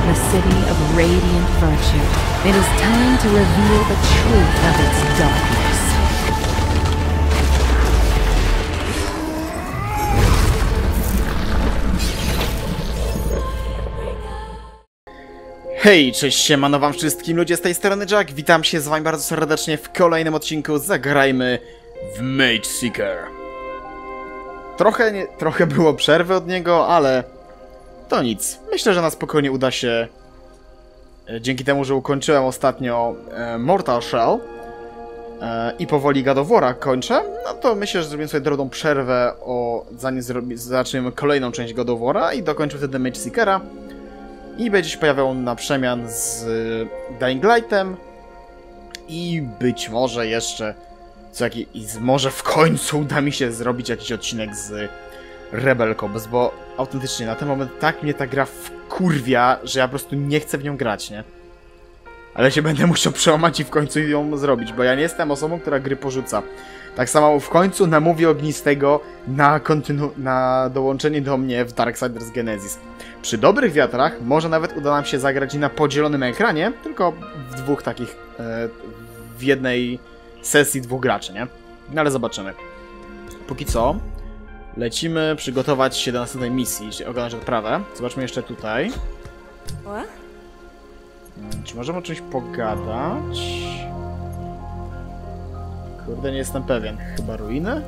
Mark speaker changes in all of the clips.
Speaker 1: the city of radiant virtue. It is time to reveal the truth of its darkness.
Speaker 2: Hej, cześć, siemano wam wszystkim ludzie, z tej strony Jack, witam się z wami bardzo serdecznie w kolejnym odcinku Zagrajmy w Mage Seeker. Trochę było przerwy od niego, ale to nic. Myślę, że na spokojnie uda się, dzięki temu, że ukończyłem ostatnio Mortal Shell i powoli God of War'a kończę, no to myślę, że zrobię sobie drobną przerwę, zanim zaczniemy kolejną część God of War'a i dokończę wtedy Mage Seekera. I będzie się pojawiał na przemian z Dying Lightem. I być może jeszcze może w końcu uda mi się zrobić jakiś odcinek z Rebel Cops, bo autentycznie na ten moment tak mnie ta gra wkurwia, że ja po prostu nie chcę w nią grać, nie? Ale się będę musiał przełamać i w końcu ją zrobić, bo ja nie jestem osobą, która gry porzuca. Tak samo w końcu namówię Ognistego na dołączenie do mnie w Darksiders Genesis. Przy dobrych wiatrach może nawet uda nam się zagrać i na podzielonym ekranie, tylko w dwóch takich, w jednej sesji dwóch graczy, nie? No ale zobaczymy. Póki co lecimy przygotować się do następnej misji, czyli ogarnąć odprawę. Zobaczmy jeszcze tutaj. Czy możemy o czymś pogadać? Kurde, nie jestem pewien. Chyba ruiny?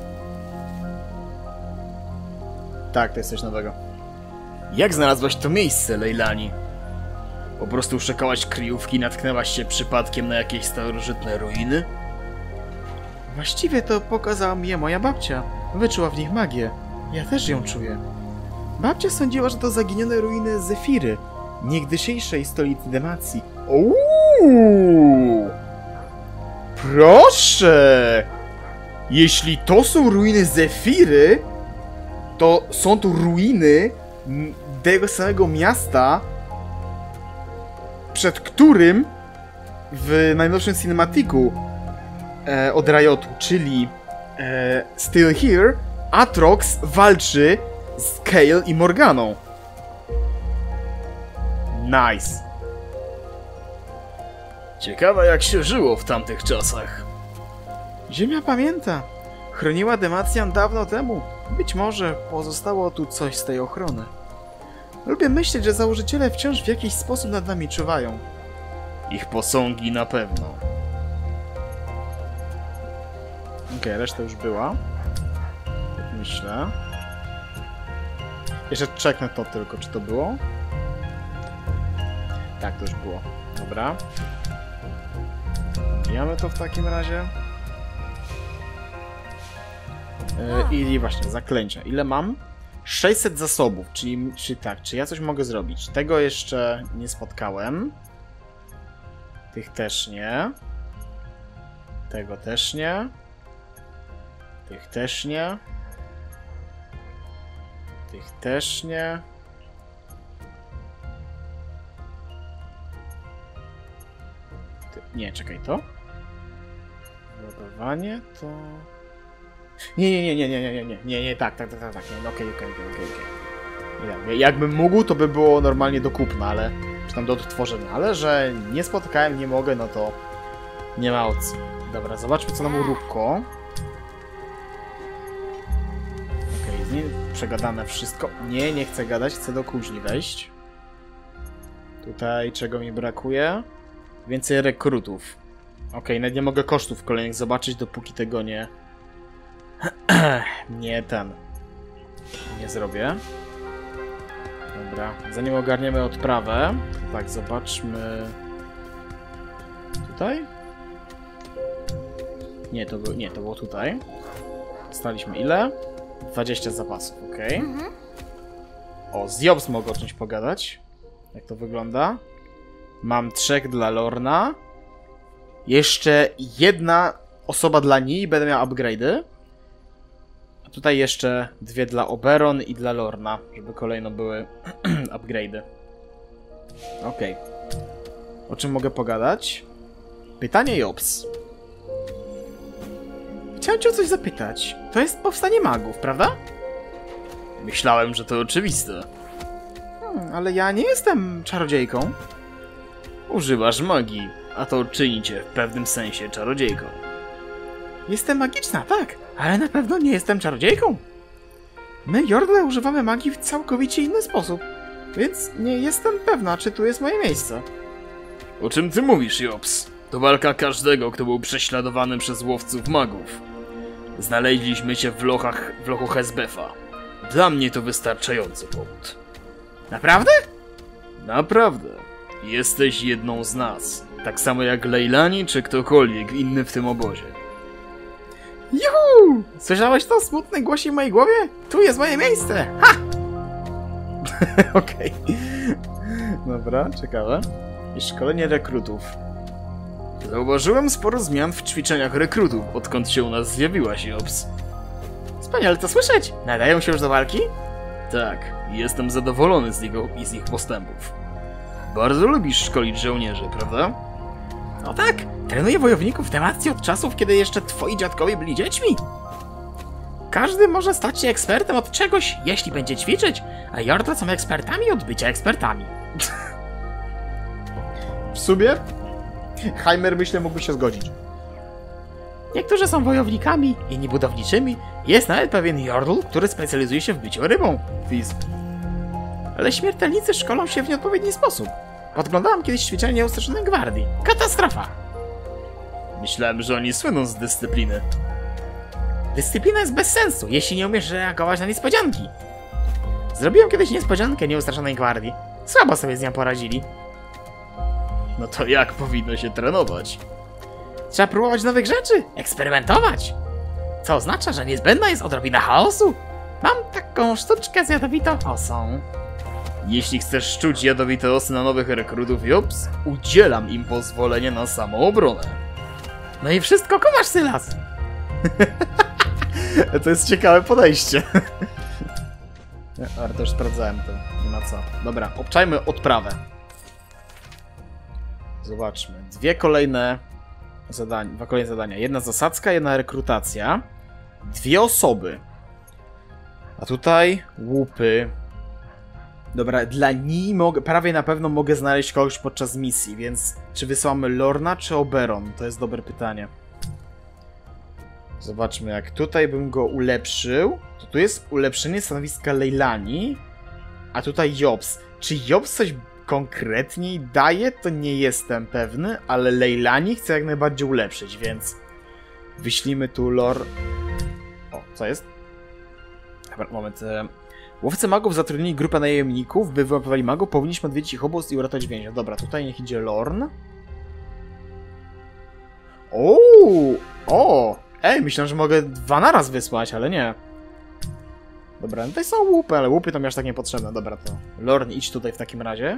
Speaker 2: Tak, to jest coś nowego. Jak znalazłaś to miejsce, Leilani? Po prostu szukałaś kryjówki i natknęłaś się przypadkiem na jakieś starożytne ruiny? Właściwie to pokazała mi je moja babcia. Wyczuła w nich magię. Ja też ją czuję. Babcia sądziła, że to zaginione ruiny Zefiry, niegdysiejszej stolicy Demacji. Uuu! Proszę! Jeśli to są ruiny Zefiry, to są tu ruiny tego samego miasta, przed którym w najnowszym cinematiku od Riotu, czyli Still Here, Atrox walczy z Kayle i Morganą. Nice. Ciekawe, jak się żyło w tamtych czasach. Ziemia pamięta. Chroniła Demacjan dawno temu. Być może pozostało tu coś z tej ochrony. Lubię myśleć, że założyciele wciąż w jakiś sposób nad nami czuwają. Ich posągi na pewno. Okej, reszta już była. Tak myślę. Jeszcze czeknę to tylko, czy to było? Tak, to już było. Dobra. Mijamy to w takim razie. I właśnie, zaklęcia. Ile mam? 600 zasobów, czyli czy ja coś mogę zrobić? Tego jeszcze nie spotkałem. Tych też nie. Tego też nie. Tych też nie. Tych też nie. Nie, czekaj, to? Ładowanie to... Nie, tak, okej. Jakbym mógł, to by było normalnie do kupna, ale... Czy tam do odtworzenia, ale że nie spotkałem, nie mogę, no to... Nie ma opcji. Dobra, zobaczmy, co nam uróbko. Okej, z nim przegadane wszystko. Nie chcę gadać, chcę do kuźni wejść. Tutaj czego mi brakuje? Więcej rekrutów. Okej, nawet nie mogę kosztów kolejnych zobaczyć, dopóki tego nie zrobię. Dobra, zanim ogarniemy odprawę, to tak, zobaczmy... Tutaj? Nie, to było tutaj. Dostaliśmy ile? 20 zapasów, okej. O, z Jobs mogę o czymś pogadać. Jak to wygląda? Mam 3 dla Lorna. Jeszcze jedna osoba dla niej, będę miał upgrade'y. A tutaj jeszcze 2 dla Oberon i dla Lorna, żeby kolejno były upgrade'y. Okej. O czym mogę pogadać? Pytanie Jobs. Chciałem cię o coś zapytać. To jest powstanie magów, prawda? Myślałem, że to oczywiste. Ale ja nie jestem czarodziejką. Używasz magii, a to czyni cię w pewnym sensie czarodziejką. Jestem magiczna, tak, ale na pewno nie jestem czarodziejką. My, Jordle, używamy magii w całkowicie inny sposób, więc nie jestem pewna, czy tu jest moje miejsce. O czym ty mówisz, Jops? To walka każdego, kto był prześladowany przez łowców magów. Znaleźliśmy cię w lochu Hezbefa. Dla mnie to wystarczający powód. Naprawdę? Naprawdę. Jesteś jedną z nas. Tak samo jak Leilani czy ktokolwiek inny w tym obozie. Juhu! Słyszałeś to? Smutny głosik w mojej głowie? Tu jest moje miejsce! Ha! Okej. Dobra, ciekawe. I szkolenie rekrutów. Zauważyłem sporo zmian w ćwiczeniach rekrutów, odkąd się u nas zjawiłaś, Jops. Wspaniale to słyszeć! Nadają się już do walki? Tak, jestem zadowolony z ich postępów. Bardzo lubisz szkolić żołnierzy, prawda? No tak, trenuję wojowników w temacji od czasów, kiedy jeszcze twoi dziadkowie byli dziećmi. Każdy może stać się ekspertem od czegoś, jeśli będzie ćwiczyć, a Jordle są ekspertami od bycia ekspertami. W sumie? Heimer, myślę, mógłby się zgodzić. Niektórzy są wojownikami, inni budowniczymi. Jest nawet pewien Jordl, który specjalizuje się w byciu rybą. Fizz. Ale śmiertelnicy szkolą się w nieodpowiedni sposób. Podglądałam kiedyś ćwiczenie nieustraszonej gwardii. Katastrofa! Myślałem, że oni słyną z dyscypliny. Dyscyplina jest bez sensu, jeśli nie umiesz reagować na niespodzianki. Zrobiłem kiedyś niespodziankę nieustraszonej gwardii. Słabo sobie z nią poradzili. No to jak powinno się trenować? Trzeba próbować nowych rzeczy, eksperymentować. Co oznacza, że niezbędna jest odrobina chaosu. Mam taką sztuczkę z jadowitą osą. Jeśli chcesz szczuć jadowite osy na nowych rekrutów Jops, udzielam im pozwolenia na samoobronę. No i wszystko kumasz, Sylas. To jest ciekawe podejście. Ale to już sprawdzałem, to nie ma co. Dobra, obczajmy odprawę. Zobaczmy. Dwa kolejne zadania. Jedna zasadzka, jedna rekrutacja. 2 osoby. A tutaj łupy. Dobra, dla niej prawie na pewno mogę znaleźć kogoś podczas misji, więc czy wysyłamy Lorna czy Oberon? To jest dobre pytanie. Zobaczmy, jak tutaj bym go ulepszył. To tu jest ulepszenie stanowiska Leilani, a tutaj Jops. Czy Jops coś konkretniej daje? To nie jestem pewny, ale Leilani chcę jak najbardziej ulepszyć, więc wyślimy tu O, co jest? Dobra, moment. Łowcy magów zatrudnili grupę najemników, by wyłapywali magów. Powinniśmy odwiedzić ich obóz i uratować więźnia. Dobra, tutaj niech idzie Lorn. O! Ej, myślę, że mogę 2 naraz wysłać, ale nie. Dobra, tutaj są łupy, ale łupy to mi aż tak niepotrzebne. Dobra, to Lorn, idź tutaj w takim razie.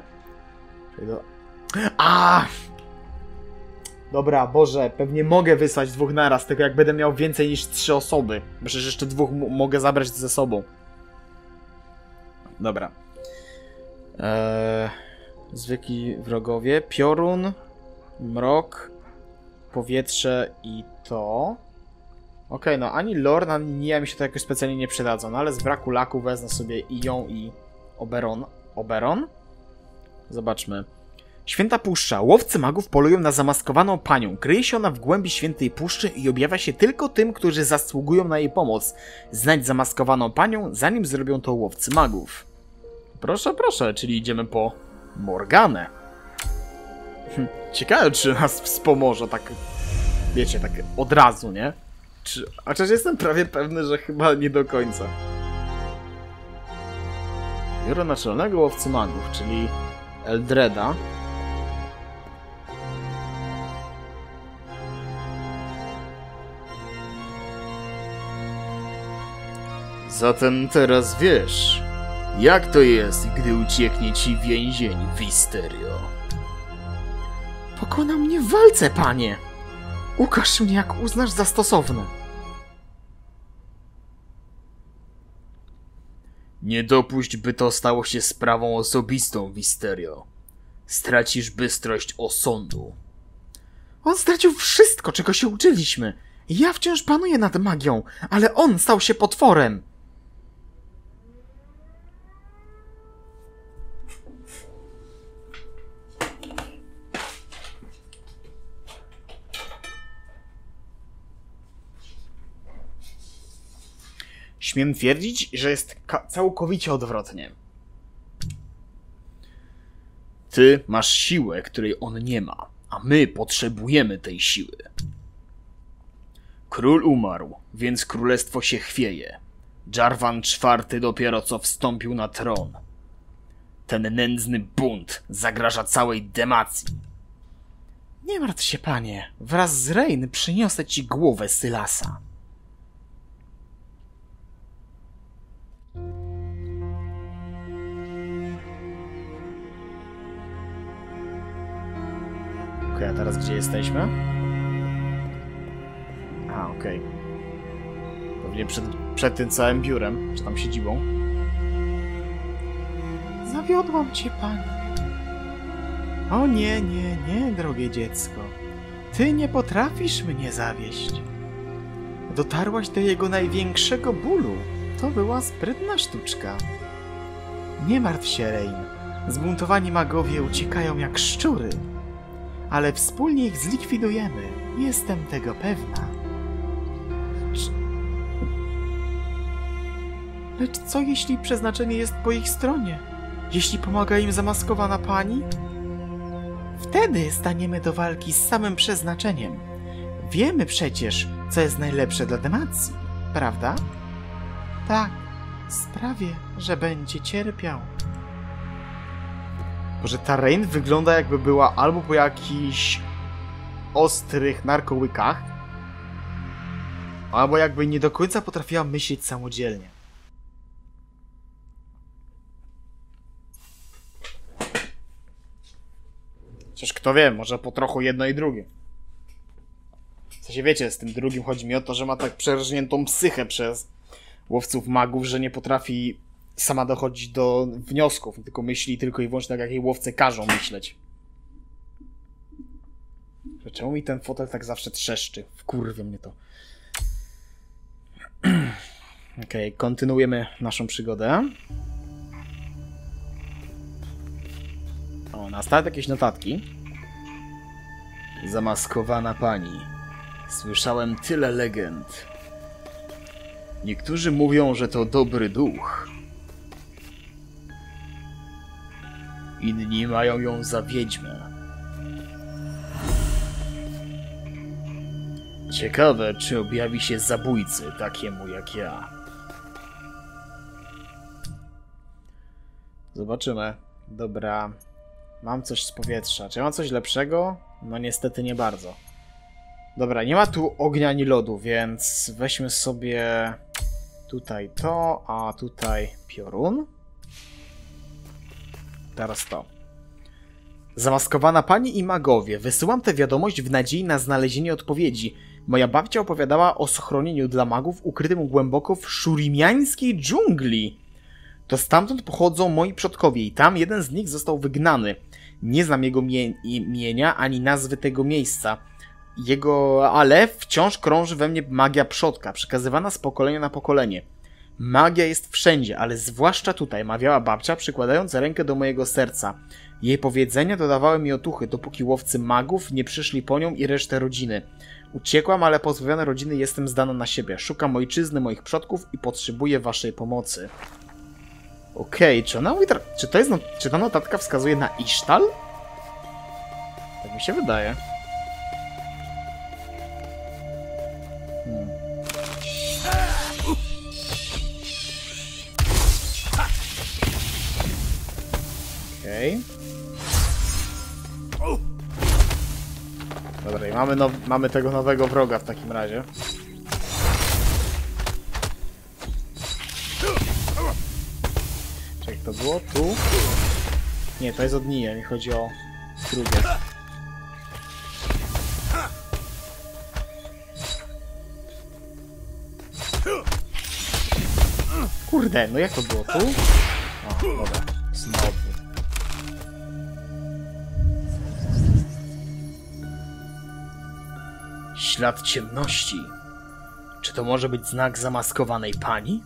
Speaker 2: Dobra, Boże, pewnie mogę wysłać 2 naraz, tylko jak będę miał więcej niż 3 osoby. Bo przecież jeszcze 2 mogę zabrać ze sobą. Dobra. Zwykli wrogowie. Piorun, mrok, powietrze i to. Okej, no ani Lorn, ani Nia mi się to jakoś specjalnie nie przydadzą, no ale z braku laku wezmę sobie i ją, i Oberon. Oberon? Zobaczmy. Święta Puszcza. Łowcy magów polują na zamaskowaną panią. Kryje się ona w głębi Świętej Puszczy i objawia się tylko tym, którzy zasługują na jej pomoc. Znajdź zamaskowaną panią, zanim zrobią to łowcy magów. Proszę, proszę, czyli idziemy po Morganę. Ciekawe, czy nas wspomoże, tak, wiecie, tak od razu, nie? Chociaż jestem prawie pewny, że chyba nie do końca. Biuro Naczelnego Łowcy Magów, czyli Eldreda. Zatem teraz wiesz, jak to jest, gdy ucieknie ci więzień Wisterio. Pokona mnie w walce, panie! Ukaż mnie, jak uznasz za stosowne. Nie dopuść, by to stało się sprawą osobistą, Wisterio. Stracisz bystrość osądu. On stracił wszystko, czego się uczyliśmy. Ja wciąż panuję nad magią, ale on stał się potworem. śmiem twierdzić, że jest całkowicie odwrotnie. Ty masz siłę, której on nie ma, a my potrzebujemy tej siły. Król umarł, więc królestwo się chwieje. Jarvan IV dopiero co wstąpił na tron. Ten nędzny bunt zagraża całej Demacji. Nie martw się, panie. Wraz z Rain przyniosę ci głowę Sylasa. Okej, a teraz gdzie jesteśmy? A, okej. Pewnie przed tym całym biurem, czy tam siedzibą. Zawiodłam cię, pani. O nie, nie, nie, drogie dziecko. Ty nie potrafisz mnie zawieść. Dotarłaś do jego największego bólu. To była sprytna sztuczka. Nie martw się, Rain. Zbuntowani magowie uciekają jak szczury. Ale wspólnie ich zlikwidujemy. Jestem tego pewna. Lecz co jeśli przeznaczenie jest po ich stronie? Jeśli pomaga im zamaskowana pani? Wtedy staniemy do walki z samym przeznaczeniem. Wiemy przecież, co jest najlepsze dla Demacji, prawda? Tak, sprawię, że będzie cierpiał. Może ta Rain wygląda, jakby była albo po jakichś ostrych narkołykach, albo jakby nie do końca potrafiła myśleć samodzielnie. Chociaż kto wie, może po trochu jedno i drugie. W sensie wiecie, z tym drugim chodzi mi o to, że ma tak przerżniętą psychę przez łowców magów, że nie potrafi sama dochodzić do wniosków, tylko myśli tylko i wyłącznie tak, jak jej łowcy każą myśleć. Czemu mi ten fotel tak zawsze trzeszczy? Wkurwia mnie to. Okej, kontynuujemy naszą przygodę. O, na start jakieś notatki. Zamaskowana pani. Słyszałem tyle legend. Niektórzy mówią, że to dobry duch. Inni mają ją za wiedźmę. Ciekawe, czy objawi się zabójcy takiemu jak ja. Zobaczymy. Dobra. Mam coś z powietrza. Czy ja mam coś lepszego? No niestety nie bardzo. Dobra, nie ma tu ognia ani lodu, więc weźmy sobie tutaj to, a tutaj piorun. Teraz to. Zamaskowana pani i magowie. Wysyłam tę wiadomość w nadziei na znalezienie odpowiedzi. Moja babcia opowiadała o schronieniu dla magów ukrytym głęboko w szurimiańskiej dżungli. To stamtąd pochodzą moi przodkowie i tam jeden z nich został wygnany. Nie znam jego imienia ani nazwy tego miejsca. Ale wciąż krąży we mnie magia przodka, przekazywana z pokolenia na pokolenie. Magia jest wszędzie, ale zwłaszcza tutaj, mawiała babcia, przykładając rękę do mojego serca. Jej powiedzenia dodawały mi otuchy, dopóki łowcy magów nie przyszli po nią i resztę rodziny. Uciekłam, ale pozbawiona rodziny jestem zdana na siebie. Szukam ojczyzny moich przodków i potrzebuję waszej pomocy. Okej, czy ta notatka wskazuje na Isztal? Tak mi się wydaje. Okej. Dobra, i mamy tego nowego wroga w takim razie. Czekaj, to było tu? Nie, to jest od Nia, nie chodzi o drugie. Kurde, no jak to było tu? O, dobra, znowu. Ślad ciemności. Czy to może być znak zamaskowanej pani?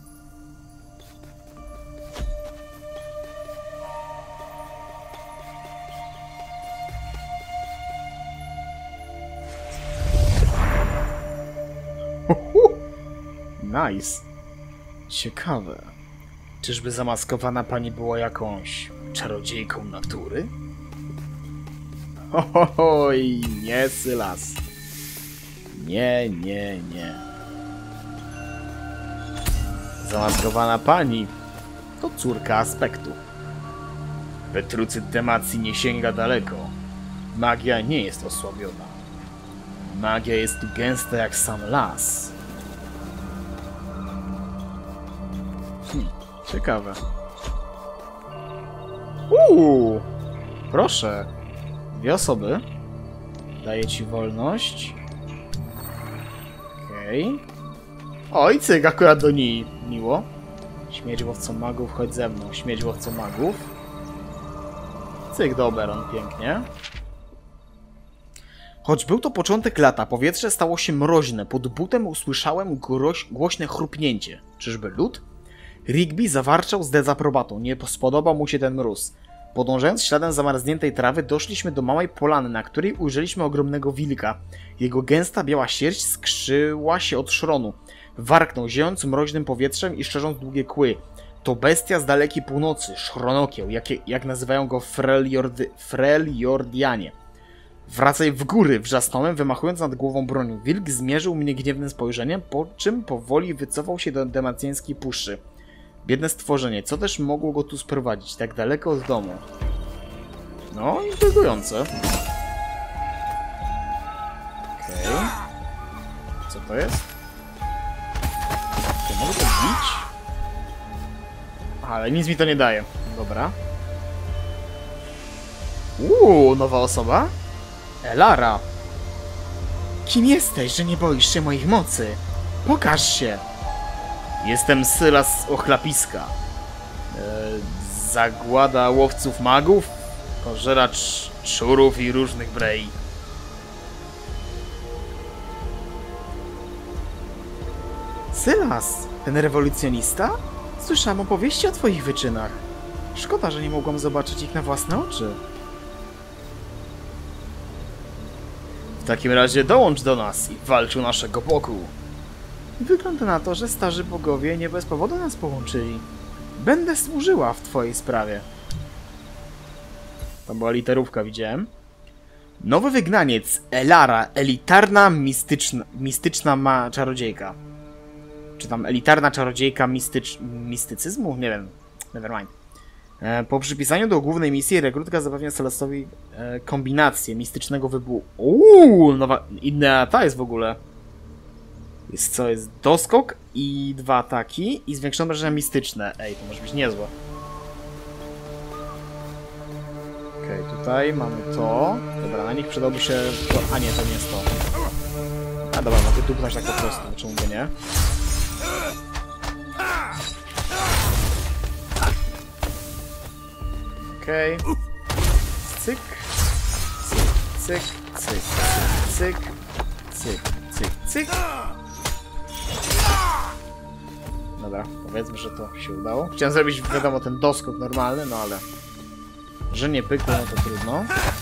Speaker 2: Nice. Ciekawe. Czyżby zamaskowana pani była jakąś czarodziejką natury? Oj, nie, Sylas. Nie, nie, nie. Zamaskowana pani to córka Aspektu. Petrucyt Demacji nie sięga daleko. Magia nie jest osłabiona. Magia jest tu gęsta jak sam las. Ciekawe. Proszę. 2 osoby. Daję ci wolność. Okej. Oj, cyk, akurat do niej miło. Śmierć łowcą magów, chodź ze mną. Śmierć łowcą magów. Cyk, do Oberon, pięknie. Choć był to początek lata, powietrze stało się mroźne. Pod butem usłyszałem głośne chrupnięcie. Czyżby lód? Rigby zawarczał z dezaprobatą. Nie spodobał mu się ten mróz. Podążając śladem zamarzniętej trawy, doszliśmy do małej polany, na której ujrzeliśmy ogromnego wilka. Jego gęsta biała sierść skrzyła się od szronu. Warknął, ziejąc mroźnym powietrzem i szczerząc długie kły. To bestia z dalekiej północy, szronokieł, jak nazywają go Freljordianie. Wracaj w góry, wrzasnąłem, wymachując nad głową bronią. Wilk zmierzył mnie gniewnym spojrzeniem, po czym powoli wycofał się do demacjańskiej puszczy. Biedne stworzenie, co też mogło go tu sprowadzić, tak daleko od domu? No, intrygujące. Okej. Co to jest? To mogę to bić? Ale nic mi to nie daje. Dobra. Nowa osoba? Elara. Kim jesteś, że nie boisz się moich mocy? Pokaż się. Jestem Sylas z Ochlapiska. Zagłada łowców magów, pożeracz szczurów i różnych brei. Sylas, ten rewolucjonista? Słyszałam opowieści o twoich wyczynach. Szkoda, że nie mogłam zobaczyć ich na własne oczy. W takim razie dołącz do nas i walcz u naszego boku. Wygląda na to, że starzy bogowie nie bez powodu nas połączyli. Będę służyła w twojej sprawie. To była literówka, widziałem. Nowy wygnaniec, Elara, elitarna, mistyczna czarodziejka. Czy tam elitarna czarodziejka mistycyzmu? Nie wiem. Nevermind. Po przypisaniu do głównej misji rekrutka zapewnia Sylasowi kombinację mistycznego wybuchu. Nowa... Inna ta jest w ogóle. Jest co? Jest doskok i 2 ataki i zwiększone obrażenia mistyczne. Ej, to może być niezłe. Okej, tutaj mamy to. Dobra, na nich przydałby się to... A nie, to nie jest to. A dobra, mogę dupnąć tak po prostu, czemu by nie? Okej. Cyk. Cyk, cyk, cyk, cyk, cyk, cyk, cyk. Dobra, powiedzmy, że to się udało. Chciałem zrobić, wiadomo, ten doskok normalny, no ale... Że nie pykło, no to trudno.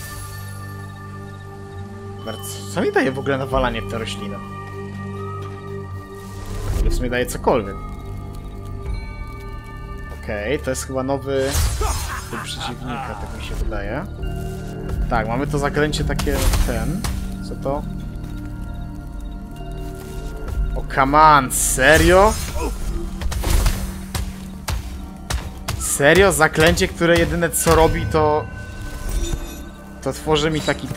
Speaker 2: Co mi daje w ogóle nawalanie w tę roślinę? W sumie daje cokolwiek. Okej, to jest chyba nowy typ przeciwnika, tak mi się wydaje. Tak, mamy to zaklęcie takie, co to? O, come on, serio? Serio? Zaklęcie, które jedyne co robi to... To tworzy mi taki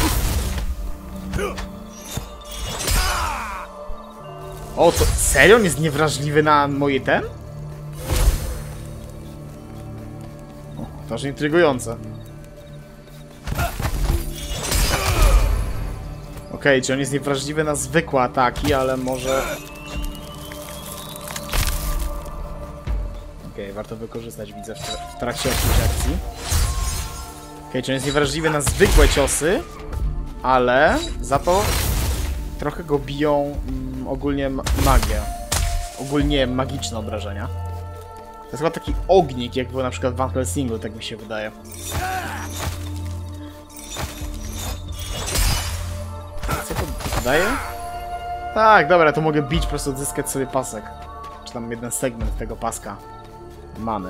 Speaker 2: O, to serio? On jest niewrażliwy na moje To aż intrygujące. Okej, czy on jest niewrażliwy na zwykłe ataki, ale może... Okej, warto wykorzystać, widzę, w trakcie akcji. Okej, czy on jest niewrażliwy na zwykłe ciosy, ale za to trochę go biją ogólnie magia. Ogólnie magiczne obrażenia. To jest chyba taki ognik, jak był na przykład w Van Helsingu, tak mi się wydaje. Co to daje? Tak, dobra, to mogę bić, po prostu odzyskać sobie pasek. Czy tam jeden segment tego paska mamy.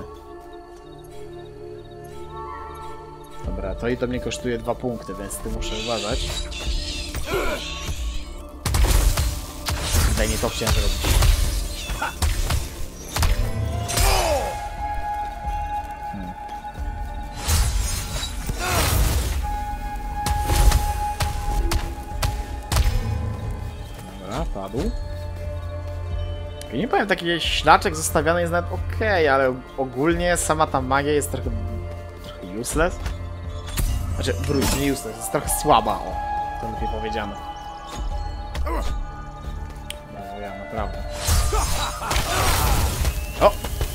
Speaker 2: Dobra, to i to mnie kosztuje 2 punkty, więc tu muszę uważać. Daj, nie to chciałem zrobić. Dobra, padł. Nie powiem, taki ślaczek zostawiany jest nawet okej, ale ogólnie sama ta magia jest trochę useless. Znaczy, wróć, nie useless, jest trochę słaba, o, to lepiej powiedziane. No ja, naprawdę. O!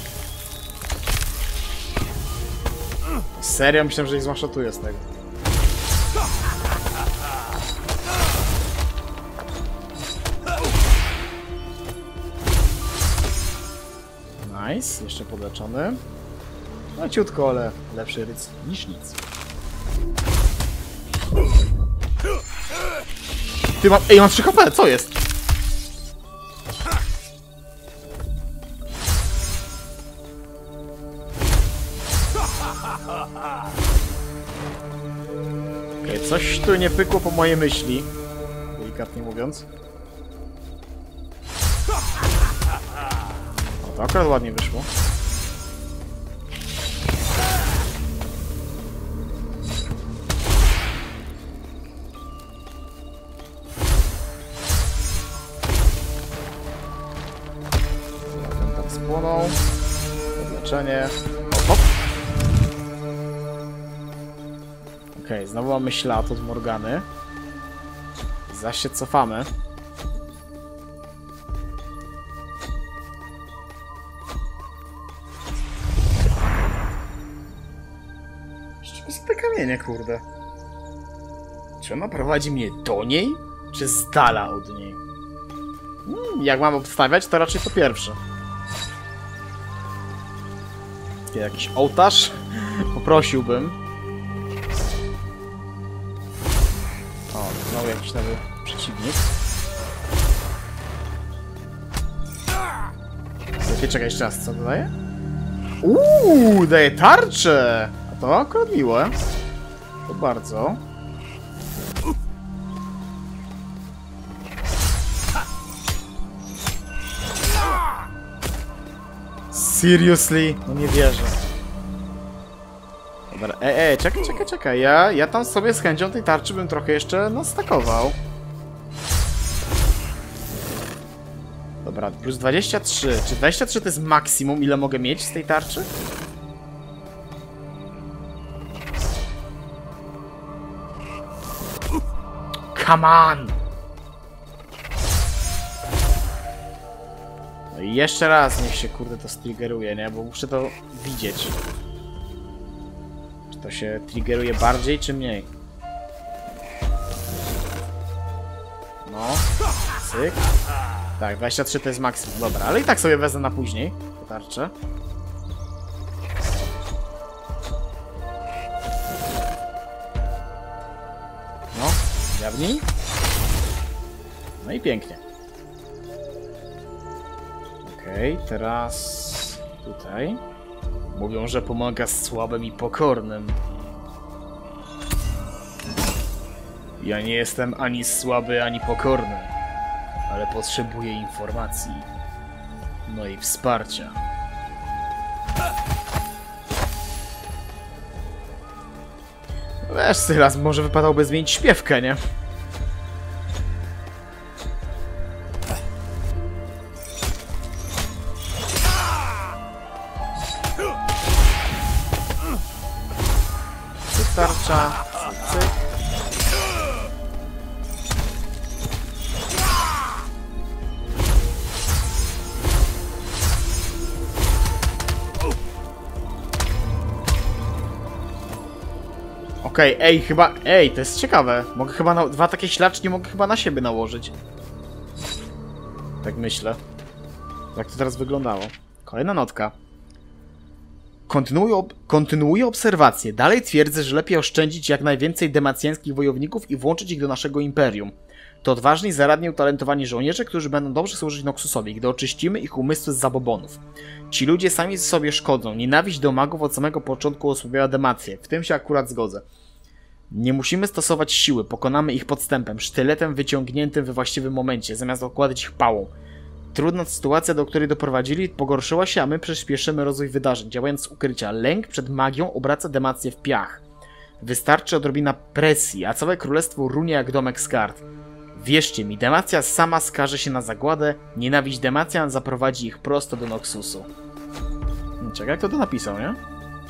Speaker 2: Serio? Myślałem, że ich zmaszotuję z tego. Nice, jeszcze podleczony. No ciutko, ale lepszy ryc niż nic. Ty mam... Ej, mam 3 HP, co jest? Okej, coś tu nie pykło po mojej myśli. Delikatnie mówiąc. O, to akurat ładnie wyszło. Ten tam spłonął. Podleczenie. Hop, hop. Okej, znowu mamy ślad od Morgany. Zaś się cofamy. Z czego są te kamienie, kurde? Czy ona prowadzi mnie do niej? Czy z dala od niej? Jak mam obstawiać, to raczej to pierwsze. Jakiś ołtarz? Poprosiłbym. O, znowu jakiś nowy przeciwnik. Czekaj, jeszcze raz, co to daje? Daje tarczę! A to akurat miłe. To bardzo. Seriously? No nie wierzę. Dobra, czekaj. Ja tam sobie z chęcią tej tarczy bym trochę jeszcze nastakował. Dobra, plus 23. Czy 23 to jest maksimum, ile mogę mieć z tej tarczy? Come on! No i jeszcze raz niech się, kurde, to striggeruje, nie? Bo muszę to widzieć. Czy to się triggeruje bardziej, czy mniej? No. Cyk. Tak, 23 to jest maksimum. Dobra, ale i tak sobie wezmę na później tarczę. No, zjawnij. No i pięknie. Okej, teraz tutaj. Mówią, że pomaga słabym i pokornym. Ja nie jestem ani słaby, ani pokorny. Ale potrzebuję informacji. No i wsparcia. Wiesz, Sylas, może wypadałoby zmienić śpiewkę, nie? Tarcza. Cyk. Okej, ej, chyba... Ej, to jest ciekawe. Mogę chyba dwa takie ślaczki mogę chyba na siebie nałożyć. Tak myślę. Jak to teraz wyglądało. Kolejna notka. Kontynuuję obserwację. Dalej twierdzę, że lepiej oszczędzić jak najwięcej demacjańskich wojowników i włączyć ich do naszego imperium. To odważni, zaradni, utalentowani żołnierze, którzy będą dobrze służyć Noxusowi, gdy oczyścimy ich umysły z zabobonów. Ci ludzie sami sobie szkodzą. Nienawiść do magów od samego początku osłabiała Demację. W tym się akurat zgodzę. Nie musimy stosować siły, pokonamy ich podstępem, sztyletem wyciągniętym we właściwym momencie, zamiast okładać ich pałą. Trudna sytuacja, do której doprowadzili, pogorszyła się, a my przyspieszymy rozwój wydarzeń. Działając z ukrycia, lęk przed magią obraca Demację w piach. Wystarczy odrobina presji, a całe królestwo runie jak domek z kart. Wierzcie mi, Demacja sama skaże się na zagładę, nienawiść Demacjan zaprowadzi ich prosto do Noxusu. Czekaj, jak to napisał, nie?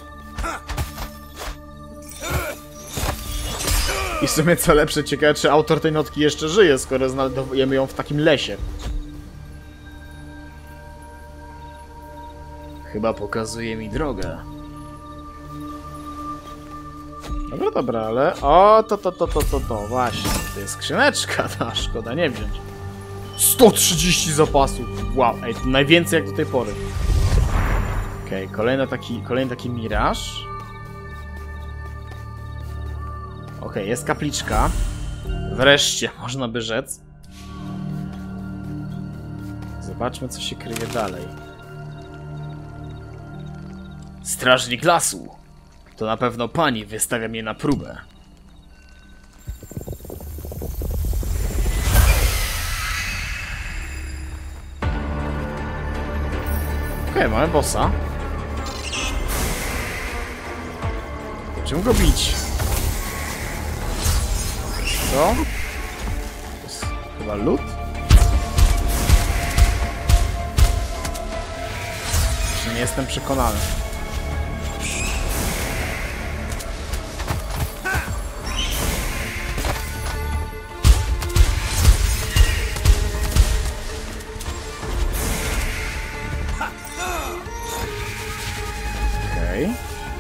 Speaker 2: I w sumie co lepsze, ciekawe, czy autor tej notki jeszcze żyje, skoro znajdujemy ją w takim lesie. Chyba pokazuje mi drogę. Dobra, ale... O, to, właśnie. To jest skrzyneczka, ta szkoda nie wziąć. 130 zapasów! Wow, ej, to najwięcej jak do tej pory. Okej, kolejny taki miraż. Okej, jest kapliczka. Wreszcie, można by rzec. Zobaczmy, co się kryje dalej. Strażnik lasu! To na pewno pani wystawia mnie na próbę. Okej, mamy bossa. Czym go bić? Co? To jest chyba lód? Czy nie jestem przekonany? Okej.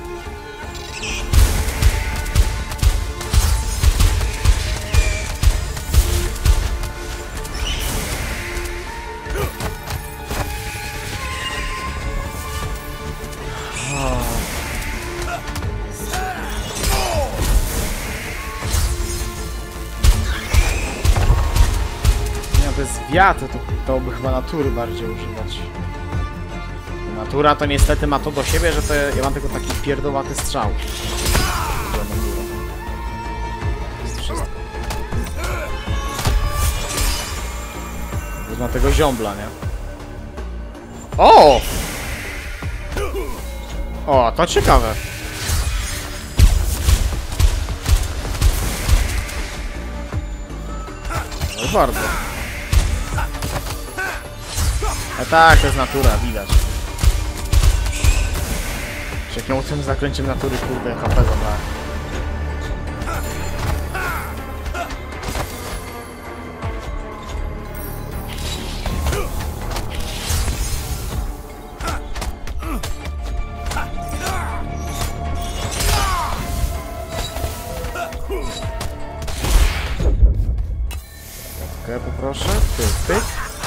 Speaker 2: Bez wiatru to by chyba natury bardziej używać. Natura to niestety ma to do siebie, że to ja mam tylko taki pierdołaty strzał. To jest wszystko. Już ma tego ziombla, nie? O! O, to ciekawe. No bardzo. A tak, to jest natura, widać. Jak ją tym zaklęciem natury, kurde, HP zabrała. Okej, poproszę. Pyk.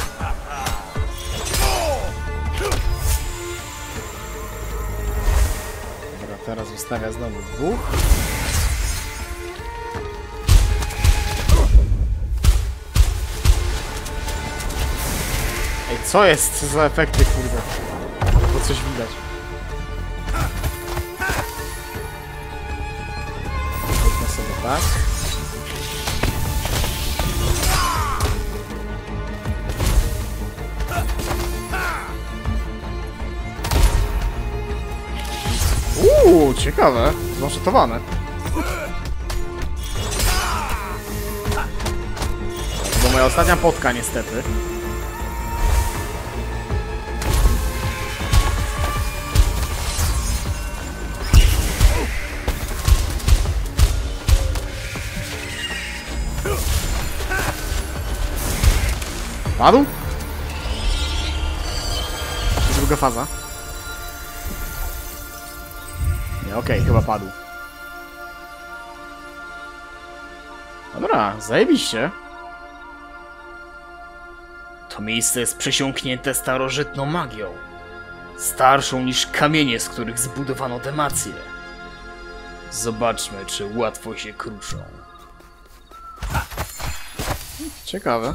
Speaker 2: Teraz ustawia znowu dwóch. Ej, co jest? Co za efekty, kurde? Bo coś widać. Weźmy sobie tak. Ciekawe. Zmaszytowane. To moja ostatnia potka, niestety. Padł? Druga faza. Okej, chyba padł. Dobra, zajebiście. To miejsce jest przesiąknięte starożytną magią. Starszą niż kamienie, z których zbudowano Demację. Zobaczmy, czy łatwo się kruszą. Ciekawe.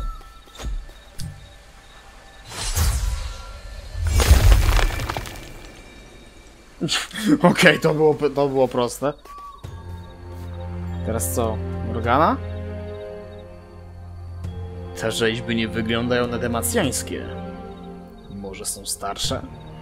Speaker 2: Okej, to było proste. Teraz co? Morgana? Te rzeźby nie wyglądają na demacjańskie. Może są starsze?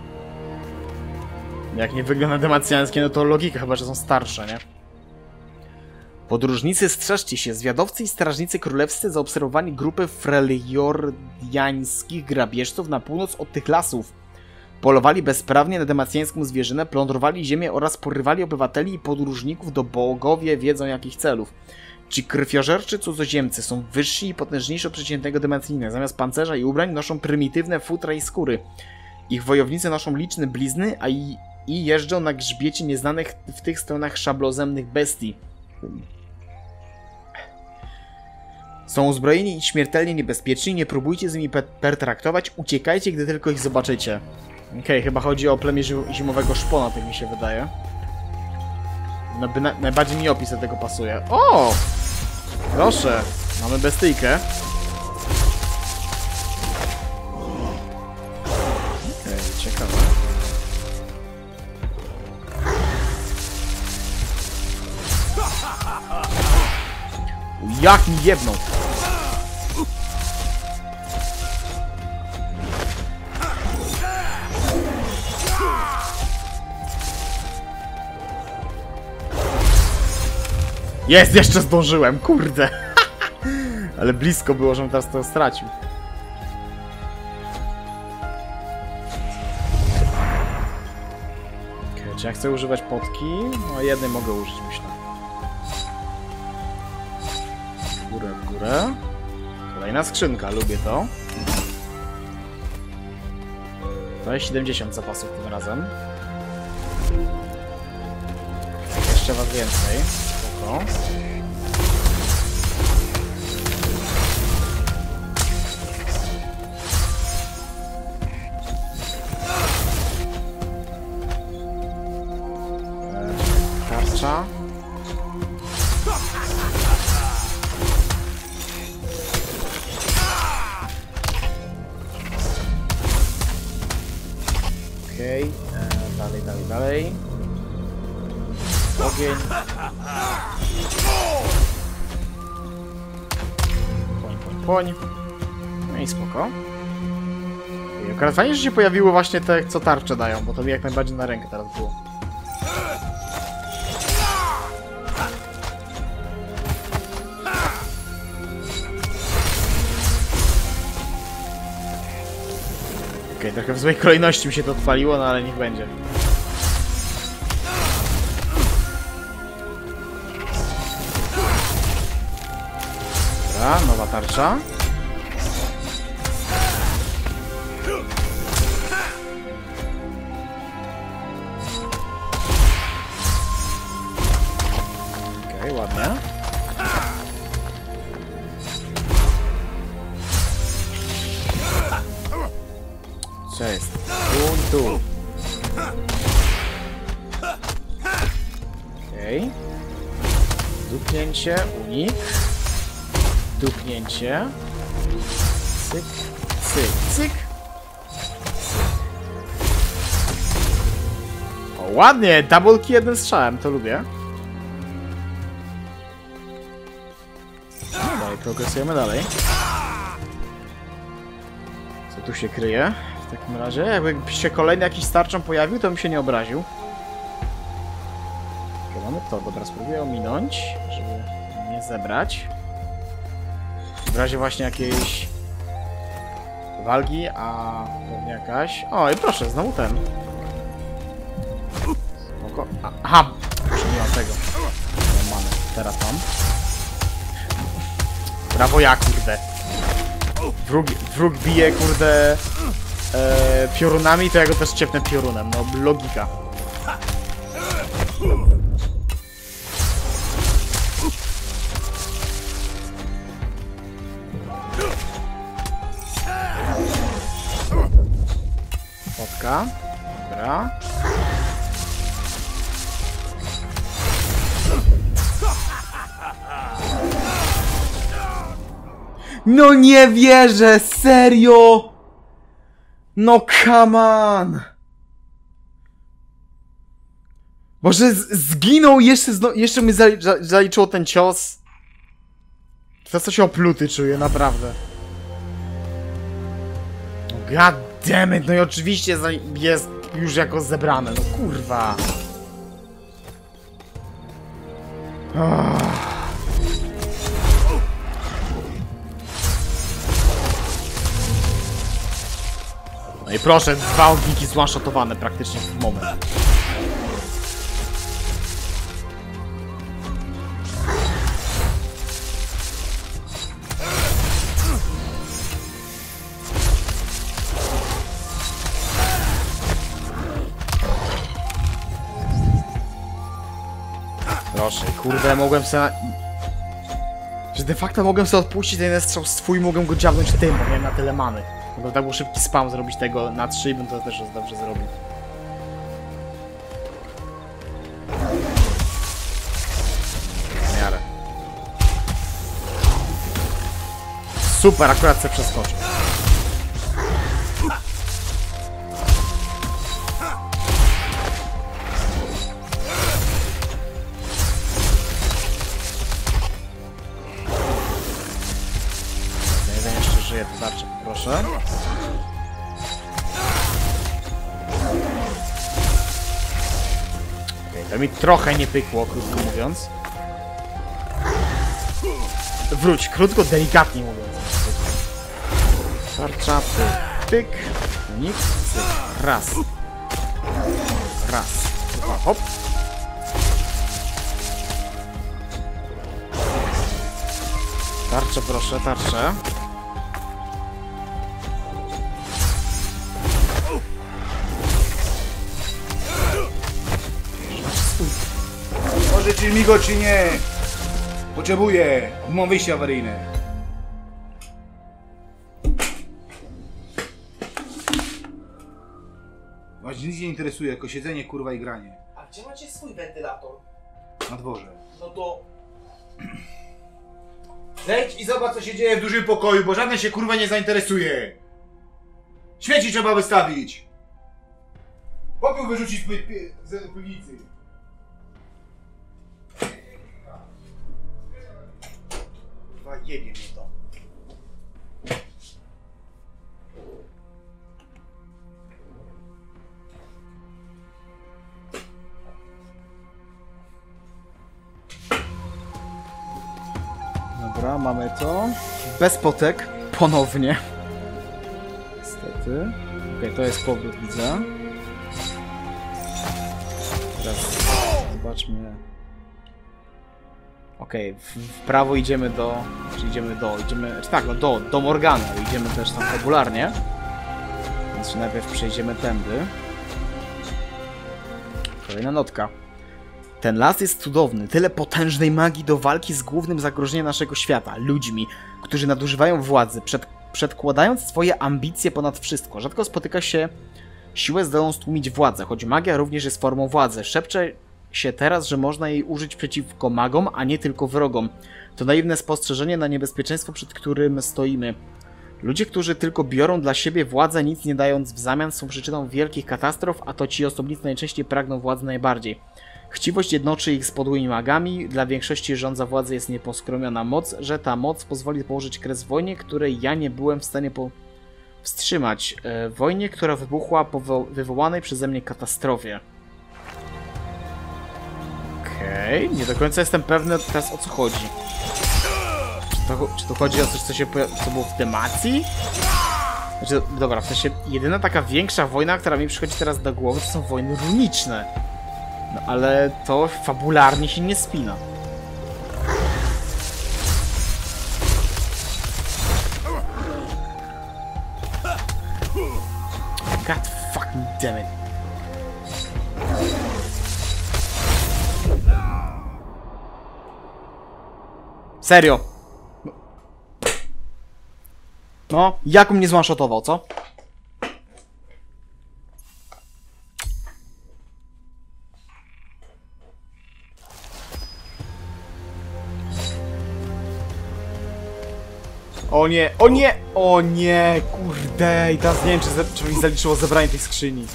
Speaker 2: Jak nie wygląda na demacjańskie, no to logika chyba, że są starsze, nie? Podróżnicy, strzeżcie się. Zwiadowcy i strażnicy królewscy zaobserwowali grupę freljordiańskich grabieżców na północ od tych lasów. Polowali bezprawnie na demacjańską zwierzynę, plądrowali ziemię oraz porywali obywateli i podróżników do bogowie wiedzą jakich celów. Ci krwiożerczy cudzoziemcy są wyżsi i potężniejsi od przeciętnego demacjina. Zamiast pancerza i ubrań noszą prymitywne futra i skóry. Ich wojownicy noszą liczne blizny, i jeżdżą na grzbiecie nieznanych w tych stronach szablozemnych bestii. Są uzbrojeni i śmiertelnie niebezpieczni, nie próbujcie z nimi pertraktować, uciekajcie, gdy tylko ich zobaczycie. Okej, chyba chodzi o plemię zimowego szpona, tak mi się wydaje. Najbardziej mi opis do tego pasuje. O! Proszę, mamy bestyjkę. Okej, ciekawe. Jak mi jebną! Jest! Jeszcze zdążyłem! Kurde! Ale blisko było, żebym teraz to stracił. Okay, czy ja chcę używać potki? No jednej mogę użyć, myślę. W górę. Kolejna skrzynka, lubię to. To jest 70 zapasów tym razem. Jeszcze was więcej. Spoko. Tarcza. Okej, dalej. Ogień. Poń. No i spoko. I akurat fajnie, że się pojawiły właśnie te, co tarcze dają, bo to mi jak najbardziej na rękę teraz było. Okej, trochę w złej kolejności mi się to odpaliło, no ale niech będzie. Dobra, nowa tarcza. Okej, ładnie. Co jest? Tu. Okej. Dupnięcie, unik. Dupnięcie. Cyk, cyk, cyk. O, ładnie! Double key jednym strzałem, to lubię. No dalej, progresujemy dalej. Co tu się kryje? W takim razie, jakby się kolejny jakiś tarczą pojawił, to bym się nie obraził. Ok, mamy to, dobra, spróbuję ominąć, żeby nie zebrać. W razie właśnie jakiejś walki, a pewnie jakaś... O, i proszę, znowu ten. Spoko. Aha! Jeszcze nie mam tego. No, mamy. Teraz mam. Brawo ja, kurde. Wróg bije, kurde, piorunami, to ja go też ciepnę piorunem. No, logika. Fotka. Dobra. No nie wierzę, serio! No come on! Może zginął i jeszcze mi zaliczyło ten cios? Teraz to się opluty czuję, naprawdę. God damn it, no i oczywiście jest już jako zebrane, no kurwa. No i proszę, 2 ogniki zwanshotowane praktycznie w moment. Proszę, kurde, mogłem sobie... Że de facto mogłem sobie odpuścić ten strzał swój, mogłem go dziabnąć tym, bo miałem na tyle many. Mogłem tak był szybki spam zrobić tego na 3 i bym to też dobrze zrobił. W miarę. Super, akurat se przeskoczył. Żyje, to tarczę, proszę. Okej, to mi trochę nie pykło, krótko mówiąc. Wróć, krótko, delikatnie mówiąc. Tarcza, pyk, unik, raz. Raz, dwa, hop. Tarczę, proszę, tarczę.
Speaker 3: Możecie mi go czy nie? Potrzebuję. Mam wyjście awaryjne. Was nic nie interesuje, jako siedzenie, kurwa i granie.
Speaker 4: A gdzie macie swój wentylator?
Speaker 3: Na dworze.
Speaker 4: No to...
Speaker 3: Zejdź i zobacz, co się dzieje w dużym pokoju, bo żaden się kurwa nie zainteresuje. Śmieci trzeba wystawić. Popiół wyrzucić z piwnicy. Kurwa, jebie mnie to.
Speaker 2: Dobra, mamy to. Bez potek. Ponownie. Niestety. Okej, to jest powrót, widzę. Teraz zobaczmy. Okej, w prawo idziemy do... tak, no do Morgana. Idziemy też tam fabularnie. Więc najpierw przejdziemy tędy. Kolejna notka. Ten las jest cudowny, tyle potężnej magii do walki z głównym zagrożeniem naszego świata, ludźmi, którzy nadużywają władzy, przedkładając swoje ambicje ponad wszystko. Rzadko spotyka się siłę zdolną stłumić władzę, choć magia również jest formą władzy. Szepcze się teraz, że można jej użyć przeciwko magom, a nie tylko wrogom. To naiwne spostrzeżenie na niebezpieczeństwo, przed którym stoimy. Ludzie, którzy tylko biorą dla siebie władzę, nic nie dając w zamian, są przyczyną wielkich katastrof, a to ci osobnicy najczęściej pragną władzy najbardziej. Chciwość jednoczy ich z podłymi magami, dla większości rządza władzy jest nieposkromiona moc, że ta moc pozwoli położyć kres wojnie, której ja nie byłem w stanie wstrzymać. Wojnie, która wybuchła po wywołanej przeze mnie katastrofie. Okej, nie do końca jestem pewny teraz, o co chodzi. Czy to chodzi o coś, co było w temacji? Znaczy, dobra, w sensie jedyna taka większa wojna, która mi przychodzi teraz do głowy, to są wojny runiczne. No ale to fabularnie się nie spina. God fucking damn it. Serio. No, jak mnie zwanshotował, co? O nie, o nie! O nie, kurde! I teraz nie wiem, czy mi zaliczyło zebranie tej skrzyni.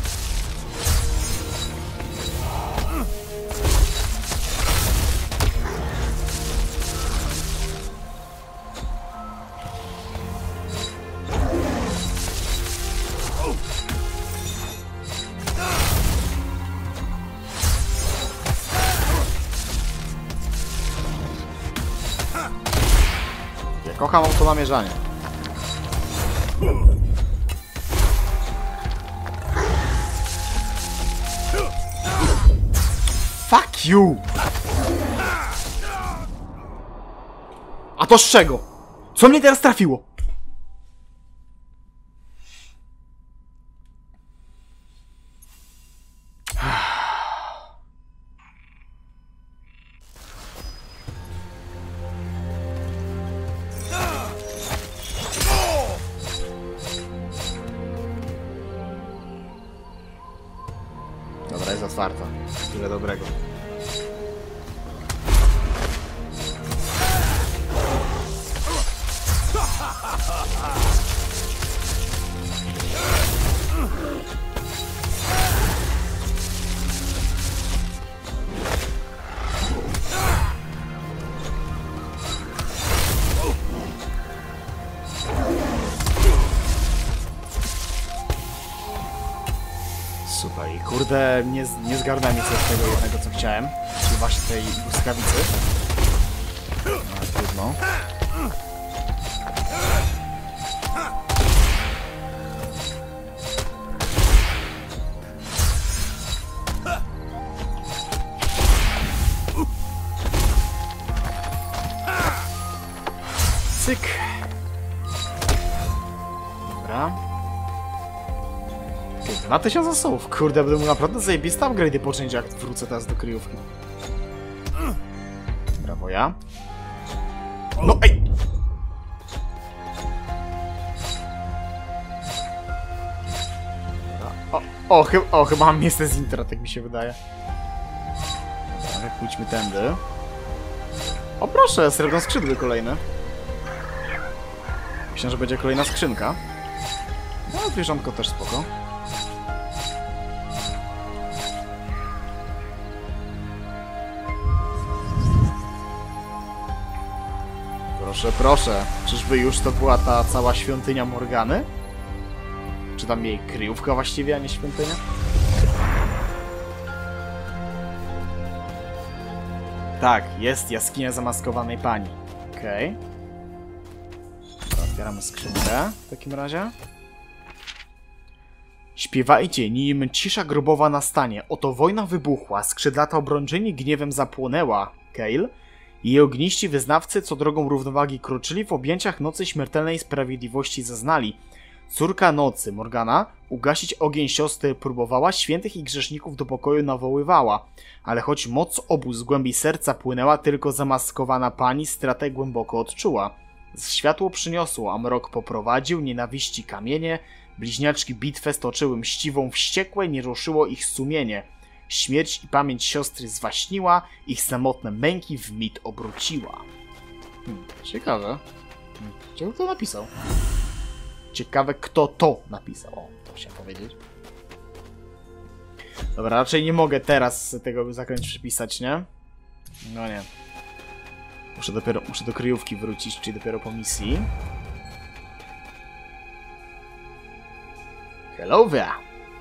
Speaker 2: Kocham autonamierzanie. Fuck you! A to z czego? Co mnie teraz trafiło? Dobra, jest otwarta. Tyle dobrego. Super, i kurde, nie zgarnąłem nic z tego jednego, co chciałem, czyli właśnie tej błyskawicy. No, trudno. Cyk. Dobra. 2000 zasobów. Kurde, będę mógł naprawdę zajebiste upgrade'y począć, jak wrócę teraz do kryjówki. Brawo ja. No ej! Chyba mam miejsce z Intra, tak mi się wydaje. Dobra, pójdźmy tędy. O proszę, srebrne skrzydły kolejne. Myślę, że będzie kolejna skrzynka. No, zwierzątko też spoko. Proszę, proszę. Czyżby już to była ta cała świątynia Morgany? Czy tam jej kryjówka właściwie, a nie świątynia? Tak, jest jaskinia zamaskowanej pani. Okej. Otwieramy skrzynkę w takim razie. Śpiewajcie, nim cisza grobowa nastanie. Oto wojna wybuchła, skrzydlata obrączeni gniewem zapłonęła. Kayle. Jej ogniści wyznawcy, co drogą równowagi kroczyli, w objęciach nocy śmiertelnej sprawiedliwości zaznali. Córka nocy, Morgana, ugasić ogień siostry próbowała, świętych i grzeszników do pokoju nawoływała. Ale choć moc obu z głębi serca płynęła, tylko zamaskowana pani stratę głęboko odczuła. Światło przyniosło, a mrok poprowadził, nienawiści kamienie, bliźniaczki bitwę stoczyły mściwą wściekłe, nie ruszyło ich sumienie. Śmierć i pamięć siostry zwaśniła, ich samotne męki w mit obróciła. Ciekawe. Ciekawe, kto napisał. Ciekawe, kto to napisał. O, to chciałem powiedzieć. Dobra, raczej nie mogę teraz tego zakręć przypisać, nie? No nie. Muszę do kryjówki wrócić, czyli dopiero po misji. Hello there!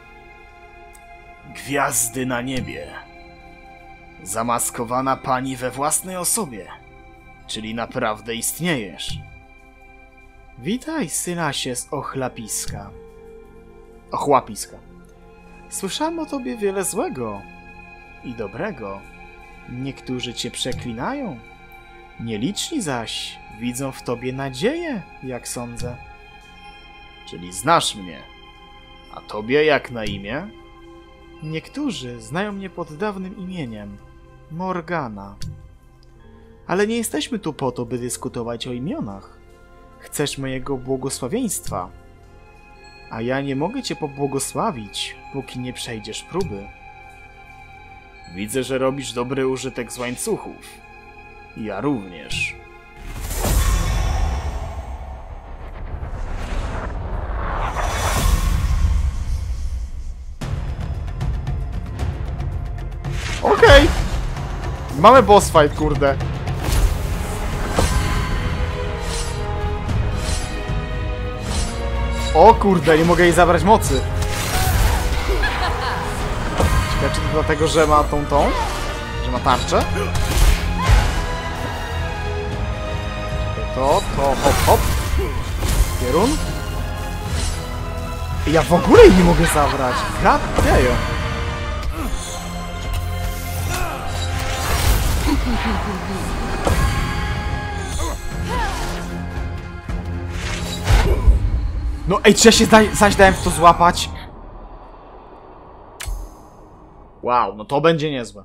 Speaker 2: Gwiazdy na niebie. Zamaskowana pani we własnej osobie. Czyli naprawdę istniejesz. Witaj, synasie z Ochlapiska. Ochłapiska. Słyszałem o tobie wiele złego i dobrego. Niektórzy cię przeklinają. Nieliczni zaś widzą w tobie nadzieję, jak sądzę. Czyli znasz mnie. A tobie jak na imię? Niektórzy znają mnie pod dawnym imieniem. Morgana. Ale nie jesteśmy tu po to, by dyskutować o imionach. Chcesz mojego błogosławieństwa. A ja nie mogę cię pobłogosławić, póki nie przejdziesz próby. Widzę, że robisz dobry użytek z łańcuchów. Ja również. Okej. Mamy boss fight, kurde. O kurde, nie mogę jej zabrać mocy. Ciekawe, czy to dlatego, że ma tą? Że ma tarczę? To, hop, hop. Pierun. Ja w ogóle jej nie mogę zabrać. Gadejo. No ej, czy ja się zaś dałem w to złapać? Wow, no to będzie niezłe.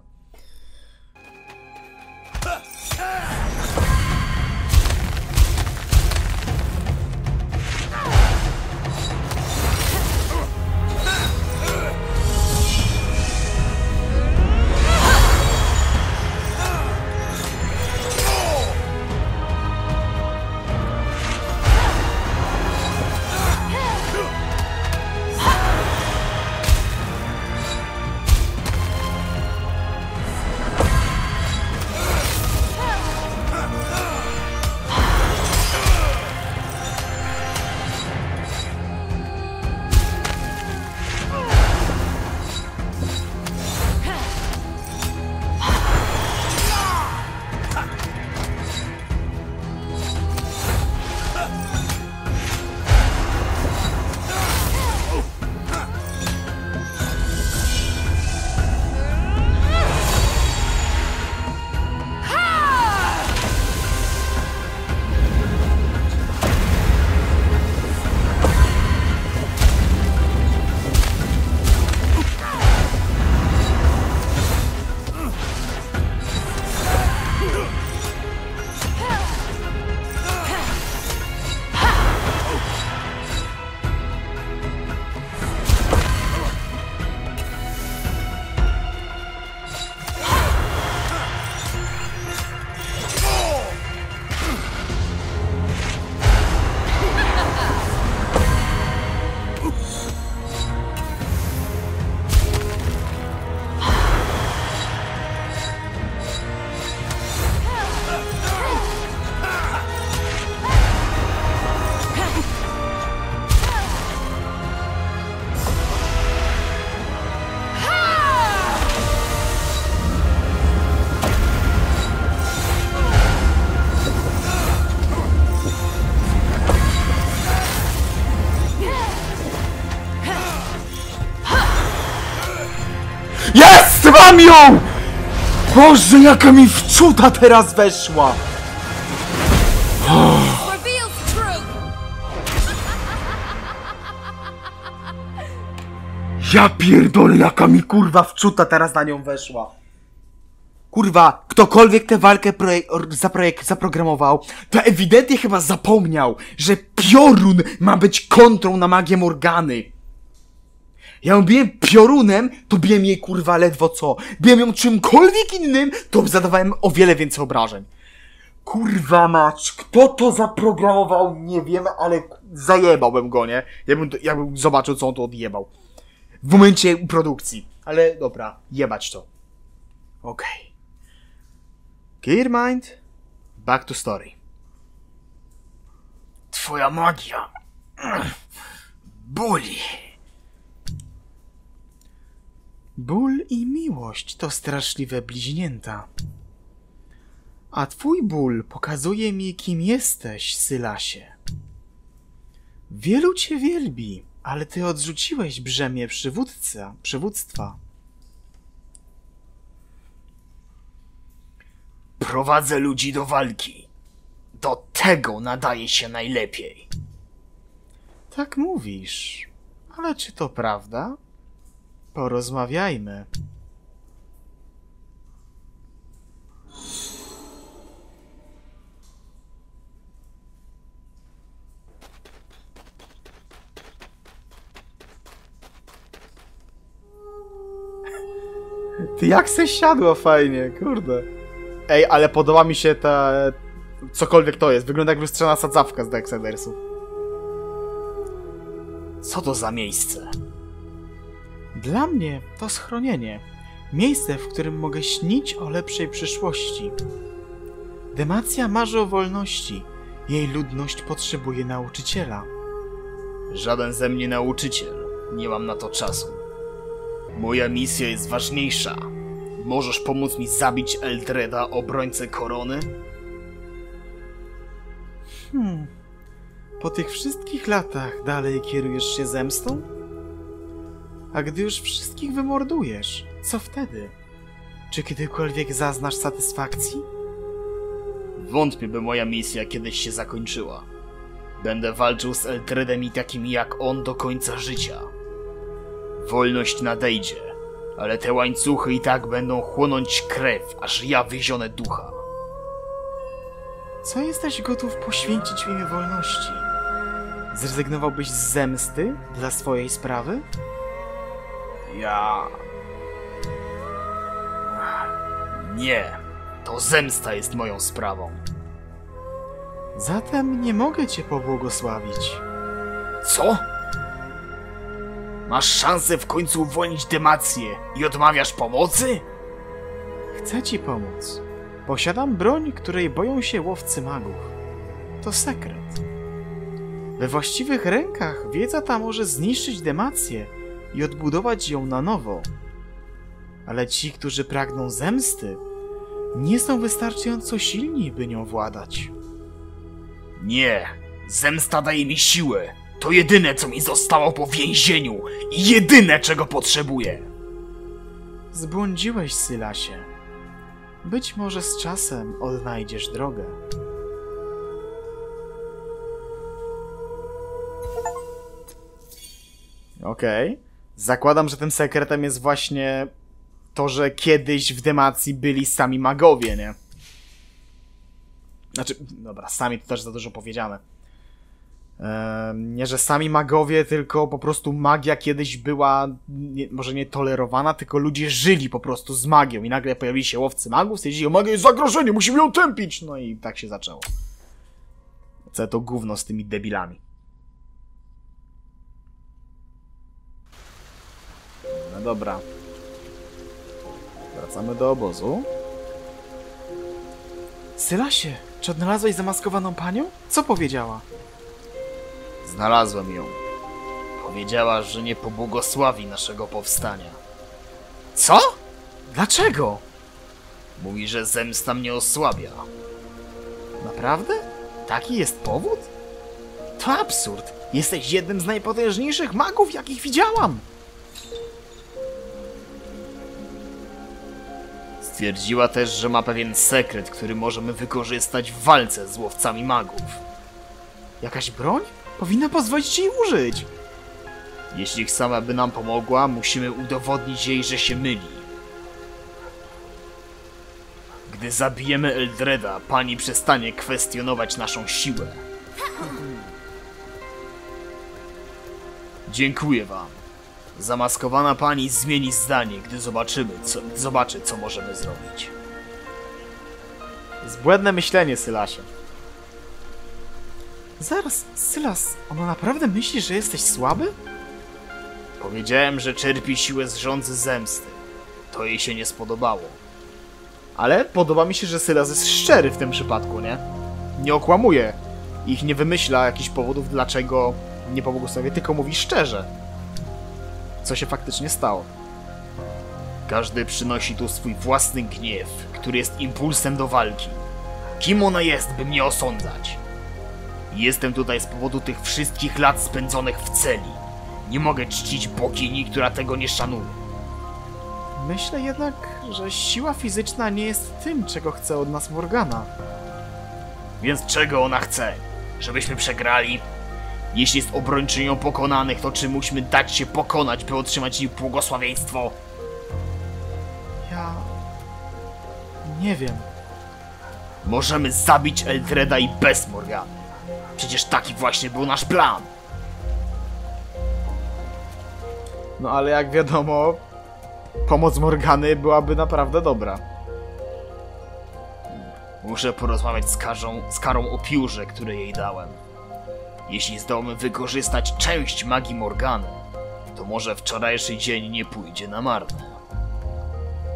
Speaker 2: Jest! Mam ją! Boże, jaka mi wczuta teraz weszła! Ja pierdolę, jaka mi kurwa wczuta teraz na nią weszła. Kurwa, ktokolwiek tę walkę zaprogramował, to ewidentnie chyba zapomniał, że piorun ma być kontrą na magię Morgany. Ja ją biłem piorunem, to biłem jej kurwa ledwo co. Biłem ją czymkolwiek innym, to zadawałem o wiele więcej obrażeń. Kurwa mać, kto to zaprogramował, nie wiem, ale zajebałbym go, nie? Ja bym zobaczył, co on to odjebał. W momencie produkcji. Ale dobra, jebać to. Okej. Clear mind. Back to story. Twoja magia. Boli. Ból i miłość to straszliwe bliźnięta. A twój ból pokazuje mi, kim jesteś, Sylasie. Wielu cię wielbi, ale ty odrzuciłeś brzemię przywództwa. Prowadzę ludzi do walki. Do tego nadaje się najlepiej. Tak mówisz, ale czy to prawda? Porozmawiajmy. Ty jak se siadło fajnie, kurde. Ej, ale podoba mi się ta... cokolwiek to jest. Wygląda jak lustrzana sadzawka z Darksiders-u. Co to za miejsce? Dla mnie to schronienie. Miejsce, w którym mogę śnić o lepszej przyszłości. Demacja marzy o wolności. Jej ludność potrzebuje nauczyciela.
Speaker 5: Żaden ze mnie nauczyciel. Nie mam na to czasu. Moja misja jest ważniejsza. Możesz pomóc mi zabić Eldreda, obrońcę korony?
Speaker 2: Po tych wszystkich latach dalej kierujesz się zemstą? A gdy już wszystkich wymordujesz, co wtedy? Czy kiedykolwiek zaznasz satysfakcji?
Speaker 5: Wątpię, by moja misja kiedyś się zakończyła. Będę walczył z Eldredem i takimi jak on do końca życia. Wolność nadejdzie, ale te łańcuchy i tak będą chłonąć krew, aż ja wyzionę ducha.
Speaker 2: Co jesteś gotów poświęcić w imię wolności? Zrezygnowałbyś z zemsty dla swojej sprawy?
Speaker 5: Nie, to zemsta jest moją sprawą.
Speaker 2: Zatem nie mogę cię pobłogosławić.
Speaker 5: Co? Masz szansę w końcu uwolnić Demację i odmawiasz pomocy?
Speaker 2: Chcę ci pomóc. Posiadam broń, której boją się łowcy magów. To sekret. We właściwych rękach wiedza ta może zniszczyć Demację i odbudować ją na nowo. Ale ci, którzy pragną zemsty, nie są wystarczająco silni, by nią władać.
Speaker 5: Nie, zemsta daje mi siłę. To jedyne, co mi zostało po więzieniu i jedyne, czego potrzebuję.
Speaker 2: Zbłądziłeś, Sylasie. Być może z czasem odnajdziesz drogę. Okej. Zakładam, że tym sekretem jest właśnie to, że kiedyś w Demacji byli sami magowie, nie? Znaczy, dobra, sami to też za dużo powiedziane. Nie, że sami magowie, tylko po prostu magia kiedyś była może nie tolerowana, tylko ludzie żyli po prostu z magią i nagle pojawili się łowcy magów, stwierdzili, magia jest zagrożenie, musimy ją tępić! No i tak się zaczęło. Co to gówno z tymi debilami. No dobra. Wracamy do obozu. Sylasie, czy odnalazłeś zamaskowaną panią? Co powiedziała?
Speaker 5: Znalazłem ją. Powiedziała, że nie pobłogosławi naszego powstania.
Speaker 2: Co? Dlaczego?
Speaker 5: Mówi, że zemsta mnie osłabia.
Speaker 2: Naprawdę? Taki jest powód? To absurd. Jesteś jednym z najpotężniejszych magów, jakich widziałam.
Speaker 5: Stwierdziła też, że ma pewien sekret, który możemy wykorzystać w walce z łowcami magów.
Speaker 2: Jakaś broń? Powinna pozwolić ci jej użyć.
Speaker 5: Jeśli sama by nam pomogła, musimy udowodnić jej, że się myli. Gdy zabijemy Eldreda, pani przestanie kwestionować naszą siłę. Dziękuję wam. Zamaskowana pani zmieni zdanie, gdy zobaczy, co możemy zrobić.
Speaker 2: Zbłędne myślenie, Sylasie. Zaraz, Sylas, ona naprawdę myśli, że jesteś słaby?
Speaker 5: Powiedziałem, że czerpie siłę z żądzy zemsty. To jej się nie spodobało.
Speaker 2: Ale podoba mi się, że Sylas jest szczery w tym przypadku, nie? Nie okłamuje. Ich nie wymyśla jakichś powodów, dlaczego nie pobłogosławię, tylko mówi szczerze. Co się faktycznie stało.
Speaker 5: Każdy przynosi tu swój własny gniew, który jest impulsem do walki. Kim ona jest, by mnie osądzać? Jestem tutaj z powodu tych wszystkich lat spędzonych w celi. Nie mogę czcić bogini, która tego nie szanuje.
Speaker 2: Myślę jednak, że siła fizyczna nie jest tym, czego chce od nas Morgana.
Speaker 5: Więc czego ona chce? Żebyśmy przegrali? Jeśli jest obrończynią pokonanych, to czy musimy dać się pokonać, by otrzymać jej błogosławieństwo?
Speaker 2: Ja... nie wiem.
Speaker 5: Możemy zabić Eldreda i bez Morgany. Przecież taki właśnie był nasz plan.
Speaker 2: No ale jak wiadomo, pomoc Morgany byłaby naprawdę dobra.
Speaker 5: Muszę porozmawiać z Karą o piórze, które jej dałem. Jeśli zdołamy wykorzystać część magii Morgany, to może wczorajszy dzień nie pójdzie na marne.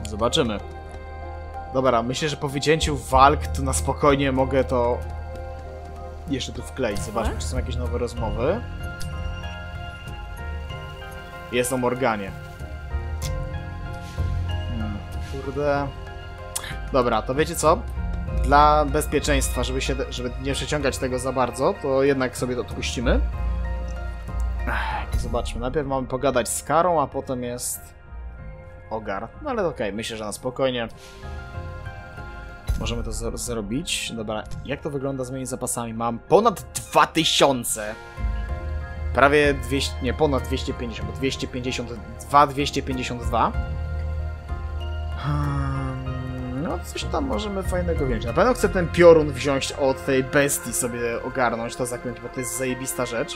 Speaker 2: Zobaczymy. Dobra, myślę, że po wycięciu walk to na spokojnie mogę to jeszcze tu wkleić. Zobaczmy, czy są jakieś nowe rozmowy. Jest o Morganie. Kurde. Dobra, to wiecie co? Dla bezpieczeństwa, żeby nie przeciągać tego za bardzo, to jednak sobie to odpuścimy. Zobaczmy, najpierw mamy pogadać z Karą, a potem jest Ogar. No ale okej, myślę, że na spokojnie możemy to zrobić. Dobra, jak to wygląda z moimi zapasami? Mam ponad 2000. Prawie 200, nie, ponad 250, bo 252, 252. No, coś tam możemy fajnego wziąć. Na pewno chcę ten piorun wziąć od tej bestii, sobie ogarnąć to zaklęcie, bo to jest zajebista rzecz.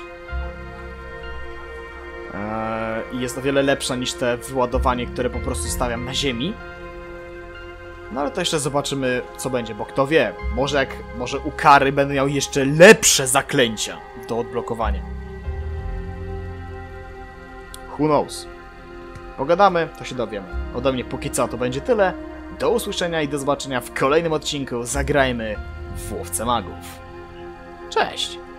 Speaker 2: I jest o wiele lepsza niż te wyładowanie, które po prostu stawiam na ziemi. No ale to jeszcze zobaczymy, co będzie, bo kto wie, może u Kary będę miał jeszcze lepsze zaklęcia do odblokowania. Who knows? Pogadamy, to się dowiemy. Ode mnie póki co to będzie tyle. Do usłyszenia i do zobaczenia w kolejnym odcinku. Zagrajmy w Łowcę Magów. Cześć!